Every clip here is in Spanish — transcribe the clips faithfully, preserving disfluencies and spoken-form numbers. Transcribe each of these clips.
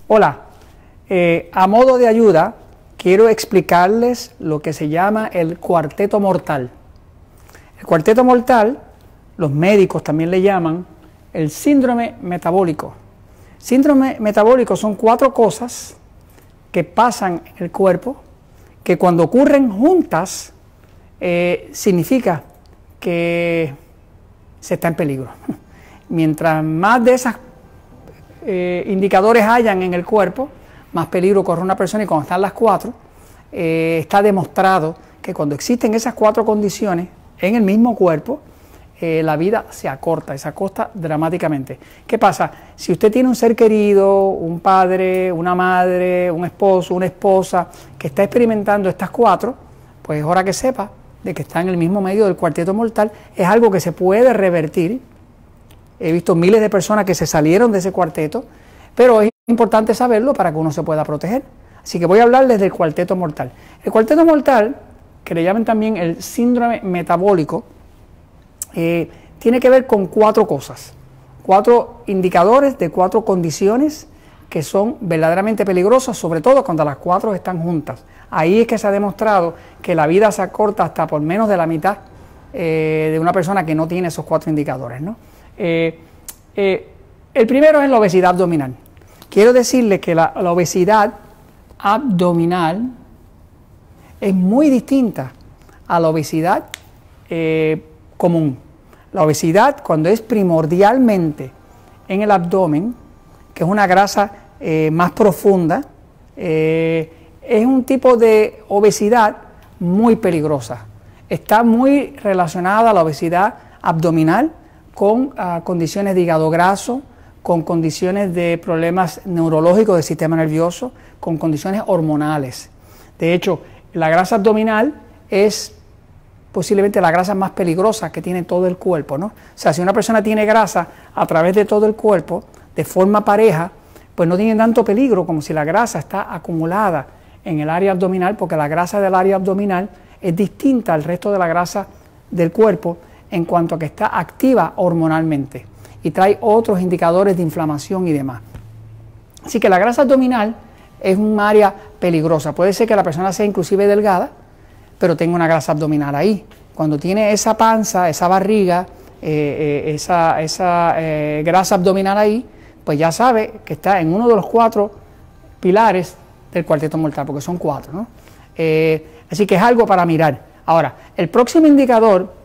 Hola, eh, a modo de ayuda quiero explicarles lo que se llama el cuarteto mortal. El cuarteto mortal, los médicos también le llaman el síndrome metabólico. Síndrome metabólico son cuatro cosas que pasan en el cuerpo que cuando ocurren juntas eh, significa que se está en peligro. Mientras más de esas eh, indicadores hayan en el cuerpo, más peligro corre una persona, y cuando están las cuatro, eh, está demostrado que cuando existen esas cuatro condiciones en el mismo cuerpo, eh, la vida se acorta y se acorta dramáticamente. ¿Qué pasa? Si usted tiene un ser querido, un padre, una madre, un esposo, una esposa, que está experimentando estas cuatro, pues es hora que sepa de que está en el mismo medio del cuarteto mortal. Es algo que se puede revertir. He visto miles de personas que se salieron de ese cuarteto, pero es importante saberlo para que uno se pueda proteger. Así que voy a hablarles del cuarteto mortal. El cuarteto mortal, que le llaman también el síndrome metabólico, eh, tiene que ver con cuatro cosas, cuatro indicadores de cuatro condiciones que son verdaderamente peligrosas, sobre todo cuando las cuatro están juntas. Ahí es que se ha demostrado que la vida se acorta hasta por menos de la mitad eh, de una persona que no tiene esos cuatro indicadores, ¿no? Eh, eh, el primero es la obesidad abdominal. Quiero decirle que la, la obesidad abdominal es muy distinta a la obesidad eh, común. La obesidad, cuando es primordialmente en el abdomen, que es una grasa eh, más profunda, eh, es un tipo de obesidad muy peligrosa. Está muy relacionada a la obesidad abdominal con uh, condiciones de hígado graso, con condiciones de problemas neurológicos del sistema nervioso, con condiciones hormonales. De hecho, la grasa abdominal es posiblemente la grasa más peligrosa que tiene todo el cuerpo, ¿no? O sea, si una persona tiene grasa a través de todo el cuerpo, de forma pareja, pues no tiene tanto peligro como si la grasa está acumulada en el área abdominal, porque la grasa del área abdominal es distinta al resto de la grasa del cuerpo en cuanto a que está activa hormonalmente y trae otros indicadores de inflamación y demás. Así que la grasa abdominal es un área peligrosa. Puede ser que la persona sea inclusive delgada, pero tenga una grasa abdominal ahí. Cuando tiene esa panza, esa barriga, eh, eh, esa, esa eh, grasa abdominal ahí, pues ya sabe que está en uno de los cuatro pilares del cuarteto mortal, porque son cuatro, ¿no? Eh, así que es algo para mirar. Ahora, el próximo indicador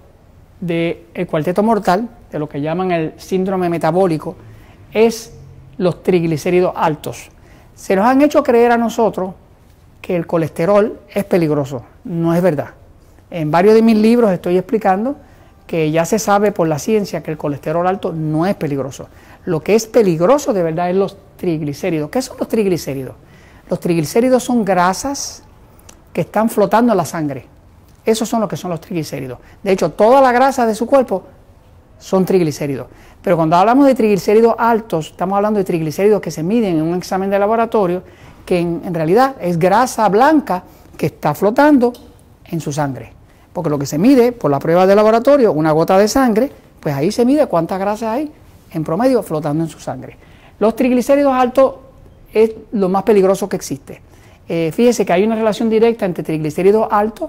del cuarteto mortal, de lo que llaman el síndrome metabólico, es los triglicéridos altos. Se nos han hecho creer a nosotros que el colesterol es peligroso. No es verdad. En varios de mis libros estoy explicando que ya se sabe por la ciencia que el colesterol alto no es peligroso. Lo que es peligroso de verdad es los triglicéridos. ¿Qué son los triglicéridos? Los triglicéridos son grasas que están flotando en la sangre. Esos son los que son los triglicéridos. De hecho, toda la grasa de su cuerpo son triglicéridos. Pero cuando hablamos de triglicéridos altos, estamos hablando de triglicéridos que se miden en un examen de laboratorio, que en, en realidad es grasa blanca que está flotando en su sangre. Porque lo que se mide por la prueba de laboratorio, una gota de sangre, pues ahí se mide cuánta grasa hay en promedio flotando en su sangre. Los triglicéridos altos es lo más peligroso que existe. Eh, fíjese que hay una relación directa entre triglicéridos altos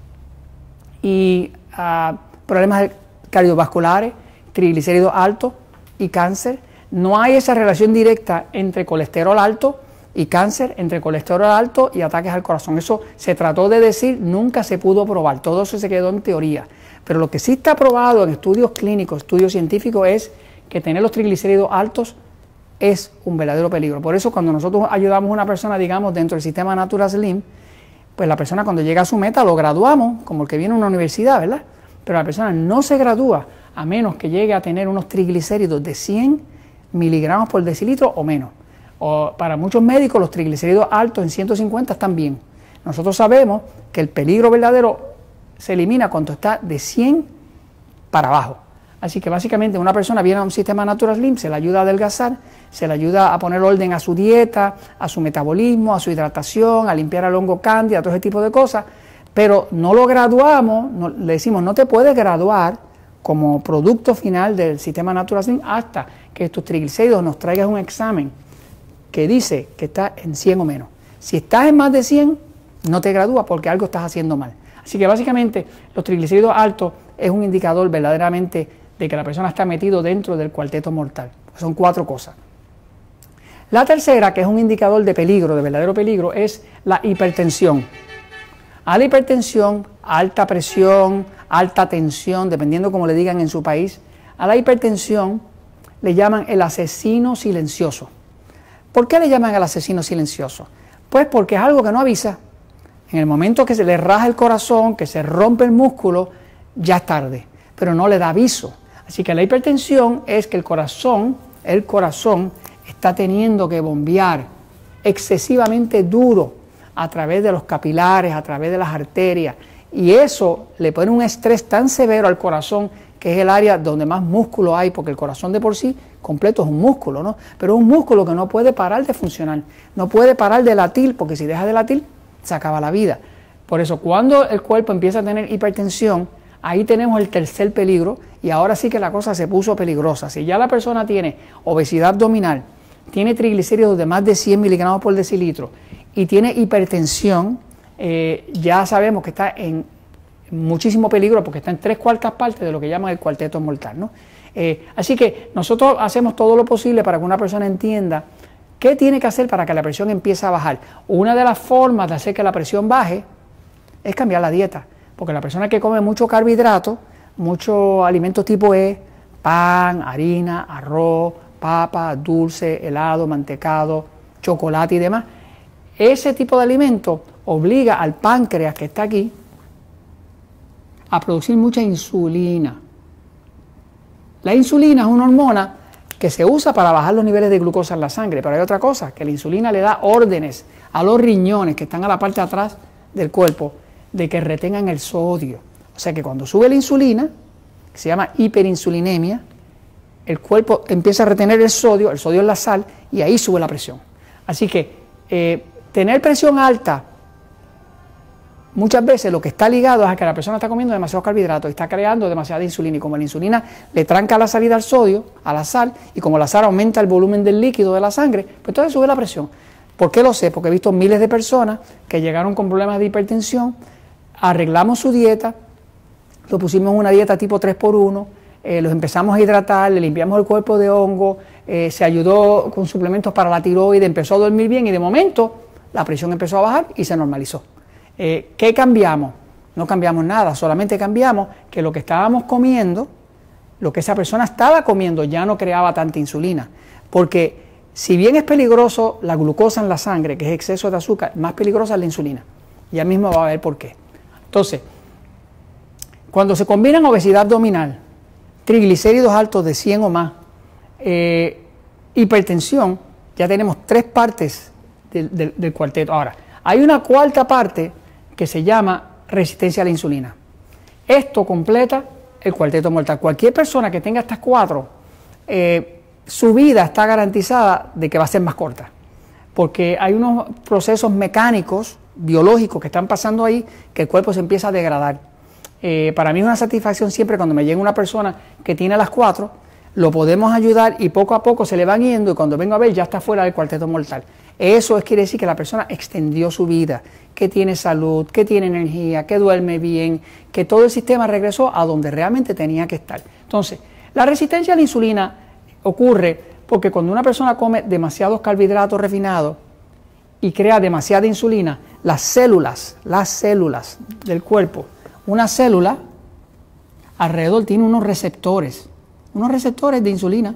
y uh, problemas cardiovasculares, triglicéridos altos y cáncer. No hay esa relación directa entre colesterol alto y cáncer, entre colesterol alto y ataques al corazón. Eso se trató de decir, nunca se pudo probar, todo eso se quedó en teoría. Pero lo que sí está probado en estudios clínicos, estudios científicos, es que tener los triglicéridos altos es un verdadero peligro. Por eso cuando nosotros ayudamos a una persona, digamos, dentro del sistema Natura Slim, pues la persona cuando llega a su meta lo graduamos, como el que viene a una universidad, ¿verdad? Pero la persona no se gradúa a menos que llegue a tener unos triglicéridos de cien miligramos por decilitro o menos. O para muchos médicos los triglicéridos altos en ciento cincuenta están bien. Nosotros sabemos que el peligro verdadero se elimina cuando está de cien para abajo. Así que básicamente una persona viene a un sistema Natura Slim, se le ayuda a adelgazar, se le ayuda a poner orden a su dieta, a su metabolismo, a su hidratación, a limpiar el hongo cándida, a todo ese tipo de cosas, pero no lo graduamos, no, le decimos no te puedes graduar como producto final del sistema Natura Slim hasta que tus triglicéridos nos traigas un examen que dice que está en cien o menos. Si estás en más de cien, no te gradúas porque algo estás haciendo mal. Así que básicamente los triglicéridos altos es un indicador verdaderamente de que la persona está metido dentro del cuarteto mortal. Son cuatro cosas. La tercera, que es un indicador de peligro, de verdadero peligro, es la hipertensión. A la hipertensión, alta presión, alta tensión, dependiendo como le digan en su país, a la hipertensión le llaman el asesino silencioso. ¿Por qué le llaman el asesino silencioso? Pues porque es algo que no avisa. En el momento que se le raja el corazón, que se rompe el músculo, ya es tarde, pero no le da aviso. Así que la hipertensión es que el corazón, el corazón está teniendo que bombear excesivamente duro a través de los capilares, a través de las arterias, y eso le pone un estrés tan severo al corazón, que es el área donde más músculo hay, porque el corazón de por sí completo es un músculo, ¿no? Pero es un músculo que no puede parar de funcionar, no puede parar de latir, porque si deja de latir, se acaba la vida. Por eso, cuando el cuerpo empieza a tener hipertensión, ahí tenemos el tercer peligro, y ahora sí que la cosa se puso peligrosa. Si ya la persona tiene obesidad abdominal, tiene triglicéridos de más de cien miligramos por decilitro y tiene hipertensión, eh, ya sabemos que está en muchísimo peligro porque está en tres cuartas partes de lo que llaman el cuarteto mortal, ¿no? Eh, así que nosotros hacemos todo lo posible para que una persona entienda qué tiene que hacer para que la presión empiece a bajar. Una de las formas de hacer que la presión baje es cambiar la dieta, porque la persona que come mucho carbohidrato, muchos alimentos tipo E, pan, harina, arroz, papa, dulce, helado, mantecado, chocolate y demás, ese tipo de alimento obliga al páncreas que está aquí a producir mucha insulina. La insulina es una hormona que se usa para bajar los niveles de glucosa en la sangre, pero hay otra cosa, que la insulina le da órdenes a los riñones que están a la parte de atrás del cuerpo de que retengan el sodio. O sea que cuando sube la insulina, que se llama hiperinsulinemia, el cuerpo empieza a retener el sodio, el sodio es la sal, y ahí sube la presión. Así que eh, tener presión alta, muchas veces lo que está ligado es a que la persona está comiendo demasiados carbohidratos y está creando demasiada insulina, y como la insulina le tranca la salida al sodio, a la sal, y como la sal aumenta el volumen del líquido de la sangre, pues entonces sube la presión. ¿Por qué lo sé? Porque he visto miles de personas que llegaron con problemas de hipertensión, arreglamos su dieta, lo pusimos en una dieta tipo tres por uno, eh, los empezamos a hidratar, le limpiamos el cuerpo de hongo, eh, se ayudó con suplementos para la tiroides, empezó a dormir bien y de momento la presión empezó a bajar y se normalizó. Eh, ¿Qué cambiamos? No cambiamos nada, solamente cambiamos que lo que estábamos comiendo, lo que esa persona estaba comiendo ya no creaba tanta insulina, porque si bien es peligroso la glucosa en la sangre, que es exceso de azúcar, más peligrosa es la insulina. Ya mismo va a ver por qué. Entonces, cuando se combinan obesidad abdominal, triglicéridos altos de cien o más, eh, hipertensión, ya tenemos tres partes del, del, del cuarteto. Ahora, hay una cuarta parte que se llama resistencia a la insulina. Esto completa el cuarteto mortal. Cualquier persona que tenga estas cuatro, eh, su vida está garantizada de que va a ser más corta, porque hay unos procesos mecánicos, biológicos que están pasando ahí, que el cuerpo se empieza a degradar. Eh, para mí es una satisfacción siempre cuando me llega una persona que tiene las cuatro, lo podemos ayudar y poco a poco se le van yendo y cuando vengo a ver ya está fuera del cuarteto mortal. Eso es, quiere decir que la persona extendió su vida, que tiene salud, que tiene energía, que duerme bien, que todo el sistema regresó a donde realmente tenía que estar. Entonces, la resistencia a la insulina ocurre porque cuando una persona come demasiados carbohidratos refinados y crea demasiada insulina, las células, las células del cuerpo, una célula alrededor tiene unos receptores, unos receptores de insulina.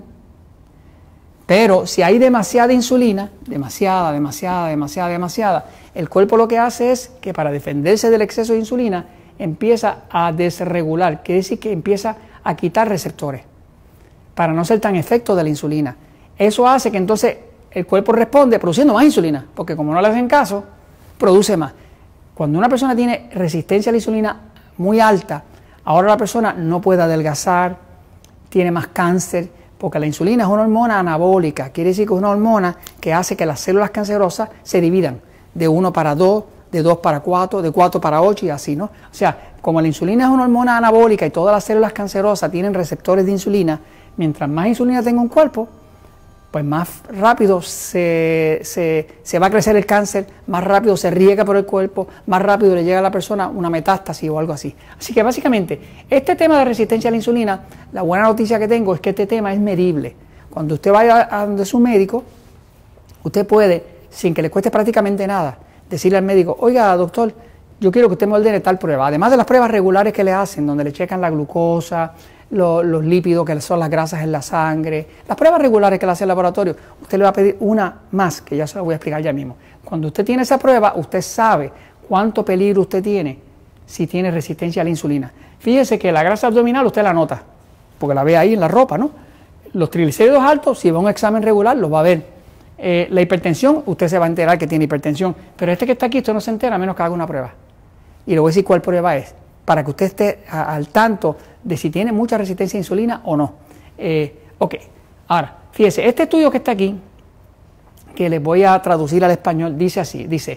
Pero si hay demasiada insulina, demasiada, demasiada, demasiada, demasiada, el cuerpo lo que hace es que para defenderse del exceso de insulina empieza a desregular, quiere decir que empieza a quitar receptores para no ser tan efecto de la insulina. Eso hace que entonces el cuerpo responde produciendo más insulina, porque como no le hacen caso, produce más. Cuando una persona tiene resistencia a la insulina muy alta, ahora la persona no puede adelgazar, tiene más cáncer, porque la insulina es una hormona anabólica, quiere decir que es una hormona que hace que las células cancerosas se dividan de uno para dos, de dos para cuatro, de cuatro para ocho y así, ¿no? O sea, como la insulina es una hormona anabólica y todas las células cancerosas tienen receptores de insulina, mientras más insulina tenga un cuerpo, pues más rápido se, se, se va a crecer el cáncer, más rápido se riega por el cuerpo, más rápido le llega a la persona una metástasis o algo así. Así que básicamente, este tema de resistencia a la insulina, la buena noticia que tengo es que este tema es medible. Cuando usted vaya a donde su médico, usted puede, sin que le cueste prácticamente nada, decirle al médico, oiga, doctor, yo quiero que usted me ordene tal prueba. Además de las pruebas regulares que le hacen, donde le checan la glucosa, Los, los lípidos, que son las grasas en la sangre, las pruebas regulares que le hace el laboratorio, usted le va a pedir una más, que ya se lo voy a explicar ya mismo. Cuando usted tiene esa prueba, usted sabe cuánto peligro usted tiene si tiene resistencia a la insulina. Fíjese que la grasa abdominal usted la nota, porque la ve ahí en la ropa, ¿no? Los triglicéridos altos, si va a un examen regular, los va a ver. Eh, la hipertensión, usted se va a enterar que tiene hipertensión, pero este que está aquí, usted no se entera a menos que haga una prueba. Y le voy a decir cuál prueba es, para que usted esté a, al tanto de si tiene mucha resistencia a insulina o no. Eh, ok, ahora, fíjese, este estudio que está aquí, que les voy a traducir al español, dice así, dice,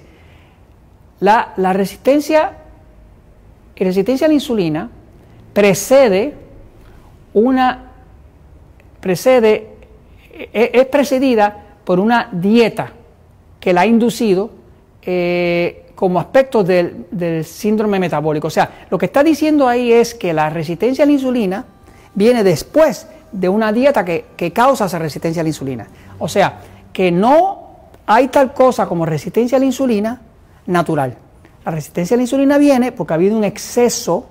la, la resistencia, resistencia a la insulina precede una, precede, es, es precedida por una dieta que la ha inducido eh, como aspectos del, del síndrome metabólico. O sea, lo que está diciendo ahí es que la resistencia a la insulina viene después de una dieta que, que causa esa resistencia a la insulina. O sea, que no hay tal cosa como resistencia a la insulina natural. La resistencia a la insulina viene porque ha habido un exceso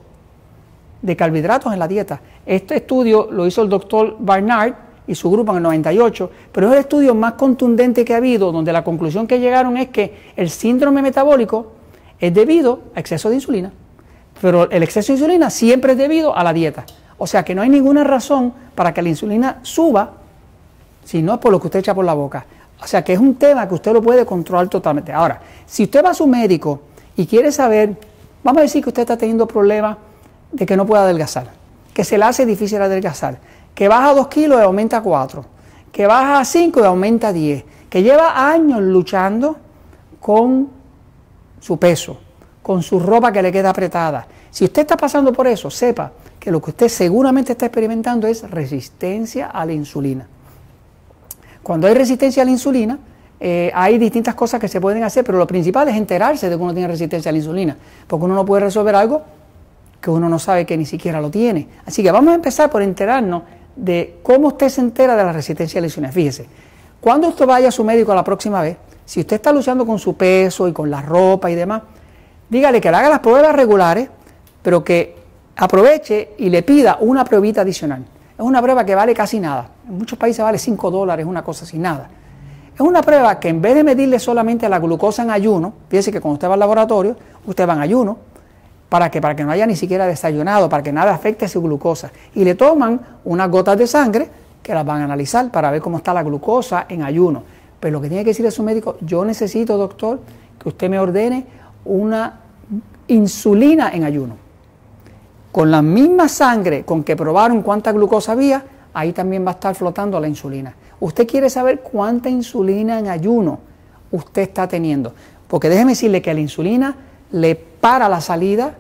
de carbohidratos en la dieta. Este estudio lo hizo el doctor Barnard y su grupo en el noventa y ocho, pero es el estudio más contundente que ha habido, donde la conclusión que llegaron es que el síndrome metabólico es debido a exceso de insulina, pero el exceso de insulina siempre es debido a la dieta. O sea que no hay ninguna razón para que la insulina suba si no es por lo que usted echa por la boca. O sea que es un tema que usted lo puede controlar totalmente. Ahora, si usted va a su médico y quiere saber, vamos a decir que usted está teniendo problemas de que no pueda adelgazar, que se le hace difícil adelgazar, que baja dos kilos y aumenta a cuatro, que baja a cinco y aumenta a diez, que lleva años luchando con su peso, con su ropa que le queda apretada. Si usted está pasando por eso, sepa que lo que usted seguramente está experimentando es resistencia a la insulina. Cuando hay resistencia a la insulina, eh, hay distintas cosas que se pueden hacer, pero lo principal es enterarse de que uno tiene resistencia a la insulina, porque uno no puede resolver algo que uno no sabe que ni siquiera lo tiene. Así que vamos a empezar por enterarnos de cómo usted se entera de la resistencia a la insulina. Fíjese, cuando usted vaya a su médico la próxima vez, si usted está luchando con su peso y con la ropa y demás, dígale que le haga las pruebas regulares, pero que aproveche y le pida una pruebita adicional. Es una prueba que vale casi nada. En muchos países vale cinco dólares, una cosa sin nada. Es una prueba que en vez de medirle solamente la glucosa en ayuno, fíjese que cuando usted va al laboratorio, usted va en ayuno, ¿para que Para que no haya ni siquiera desayunado, para que nada afecte su glucosa. Y le toman unas gotas de sangre que las van a analizar para ver cómo está la glucosa en ayuno. Pero lo que tiene que decir a su médico, yo necesito, doctor, que usted me ordene una insulina en ayuno. Con la misma sangre con que probaron cuánta glucosa había, ahí también va a estar flotando la insulina. Usted quiere saber cuánta insulina en ayuno usted está teniendo. Porque déjeme decirle que la insulina le para la salida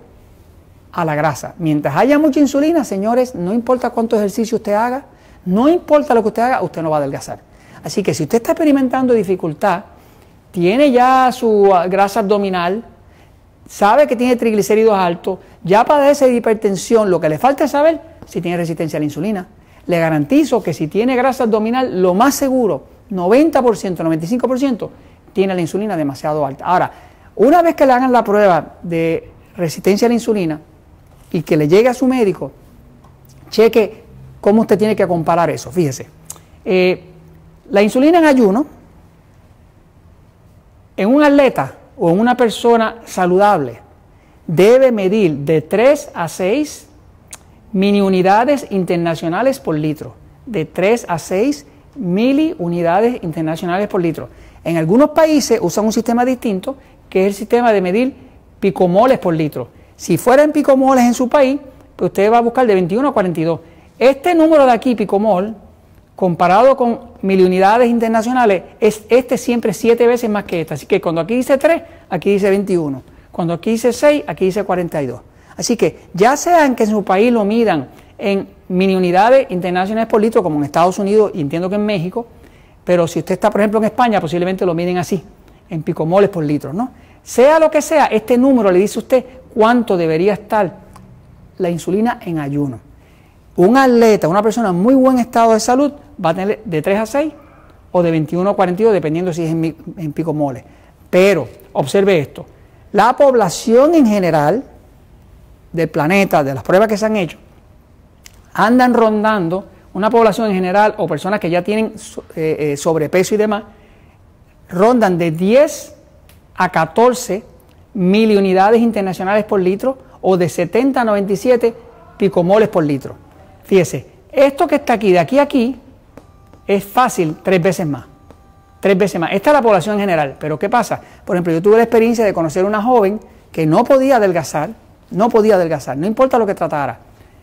a la grasa. Mientras haya mucha insulina, señores, no importa cuánto ejercicio usted haga, no importa lo que usted haga, usted no va a adelgazar. Así que si usted está experimentando dificultad, tiene ya su grasa abdominal, sabe que tiene triglicéridos altos, ya padece de hipertensión, lo que le falta es saber si tiene resistencia a la insulina. Le garantizo que si tiene grasa abdominal, lo más seguro, noventa por ciento, noventa y cinco por ciento, tiene la insulina demasiado alta. Ahora, una vez que le hagan la prueba de resistencia a la insulina y que le llegue a su médico, cheque cómo usted tiene que comparar eso. Fíjese, eh, la insulina en ayuno, en un atleta o en una persona saludable, debe medir de tres a seis miliunidades internacionales por litro. De tres a seis miliunidades internacionales por litro. En algunos países usan un sistema distinto, que es el sistema de medir picomoles por litro. Si fuera en picomoles en su país, pues usted va a buscar de veintiuno a cuarenta y dos. Este número de aquí, picomol, comparado con miliunidades internacionales, es este siempre siete veces más que este. Así que cuando aquí dice tres, aquí dice veintiuno. Cuando aquí dice seis, aquí dice cuarenta y dos. Así que ya sean que en su país lo midan en miliunidades internacionales por litro, como en Estados Unidos y entiendo que en México, pero si usted está, por ejemplo, en España, posiblemente lo miden así, en picomoles por litro, ¿no? Sea lo que sea, este número le dice a usted cuánto debería estar la insulina en ayuno. Un atleta, una persona en muy buen estado de salud, va a tener de tres a seis o de veintiuno a cuarenta y dos, dependiendo si es en, en picomoles. Pero, observe esto, la población en general del planeta, de las pruebas que se han hecho, andan rondando, una población en general o personas que ya tienen eh, eh, sobrepeso y demás, rondan de diez a catorce miliunidades internacionales por litro o de setenta a noventa y siete picomoles por litro. Fíjese, esto que está aquí, de aquí a aquí, es fácil tres veces más. Tres veces más. Esta es la población en general. Pero ¿qué pasa? Por ejemplo, yo tuve la experiencia de conocer a una joven que no podía adelgazar, no podía adelgazar, no importa lo que tratara.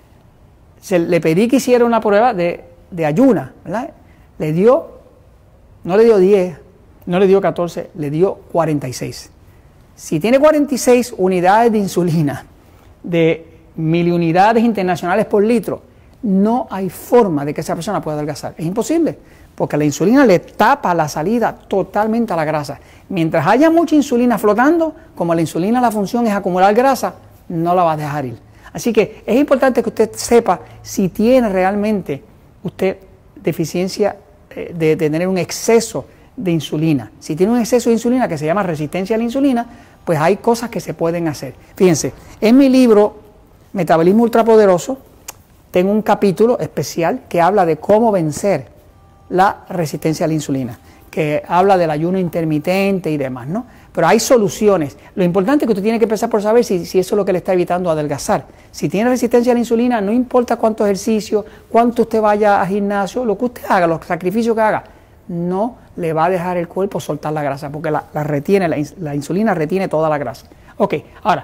Se, le pedí que hiciera una prueba de, de ayuna, ¿verdad? Le dio, no le dio diez, no le dio catorce, le dio cuarenta y seis. Si tiene cuarenta y seis unidades de insulina, de miliunidades internacionales por litro, no hay forma de que esa persona pueda adelgazar. Es imposible, porque la insulina le tapa la salida totalmente a la grasa. Mientras haya mucha insulina flotando, como la insulina la función es acumular grasa, no la va a dejar ir. Así que es importante que usted sepa si tiene realmente usted deficiencia eh, de, de tener un exceso de insulina. Si tiene un exceso de insulina que se llama resistencia a la insulina, pues hay cosas que se pueden hacer. Fíjense, en mi libro Metabolismo Ultrapoderoso tengo un capítulo especial que habla de cómo vencer la resistencia a la insulina, que habla del ayuno intermitente y demás, ¿no? Pero hay soluciones. Lo importante es que usted tiene que empezar por saber si, si eso es lo que le está evitando adelgazar. Si tiene resistencia a la insulina, no importa cuánto ejercicio, cuánto usted vaya al gimnasio, lo que usted haga, los sacrificios que haga, no le va a dejar el cuerpo soltar la grasa, porque la, la retiene, la, la insulina retiene toda la grasa. Ok, ahora,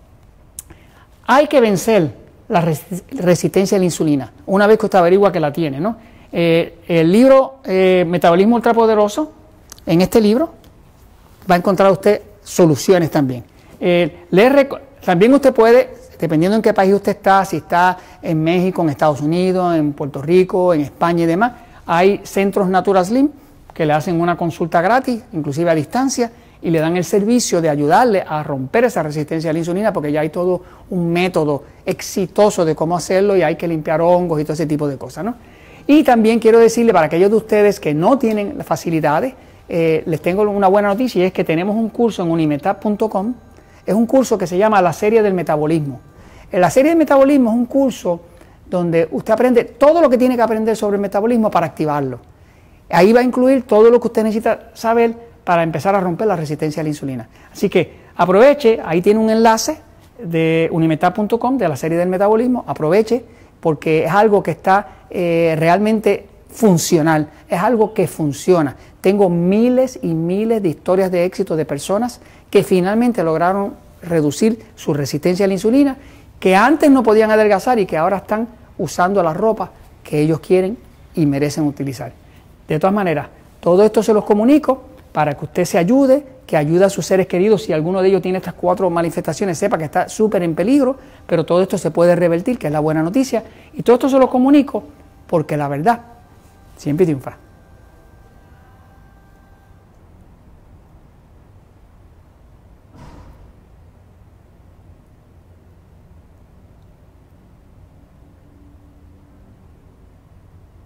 hay que vencer la resistencia a la insulina, una vez que usted averigua que la tiene, ¿no? Eh, el libro eh, Metabolismo Ultrapoderoso, en este libro va a encontrar usted soluciones también. Eh, le también usted puede, dependiendo en qué país usted está, si está en México, en Estados Unidos, en Puerto Rico, en España y demás, hay centros NaturalSlim que le hacen una consulta gratis, inclusive a distancia, y le dan el servicio de ayudarle a romper esa resistencia a la insulina, porque ya hay todo un método exitoso de cómo hacerlo y hay que limpiar hongos y todo ese tipo de cosas, ¿no? Y también quiero decirle para aquellos de ustedes que no tienen las facilidades, eh, les tengo una buena noticia, y es que tenemos un curso en unimetap punto com. Es un curso que se llama La Serie del Metabolismo. En la Serie del Metabolismo es un curso donde usted aprende todo lo que tiene que aprender sobre el metabolismo para activarlo. Ahí va a incluir todo lo que usted necesita saber para empezar a romper la resistencia a la insulina. Así que aproveche, ahí tiene un enlace de unimetap punto com, de la Serie del Metabolismo, aproveche, porque es algo que está eh, realmente funcional, es algo que funciona. Tengo miles y miles de historias de éxito de personas que finalmente lograron reducir su resistencia a la insulina, que antes no podían adelgazar y que ahora están usando la ropa que ellos quieren y merecen utilizar. De todas maneras, todo esto se los comunico para que usted se ayude, que ayude a sus seres queridos. Si alguno de ellos tiene estas cuatro manifestaciones, sepa que está súper en peligro, pero todo esto se puede revertir, que es la buena noticia. Y todo esto se lo comunico porque la verdad siempre triunfa.